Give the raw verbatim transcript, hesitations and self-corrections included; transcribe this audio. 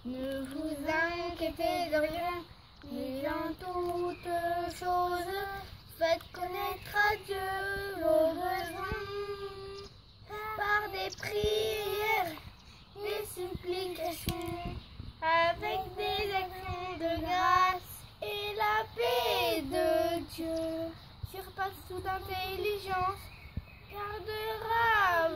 Ne vous inquiétez de rien, mais en toute chose, faites connaître à Dieu vos besoins par des prières, des supplications, avec des actions de grâce, et la paix de Dieu surpasse toute intelligence, gardera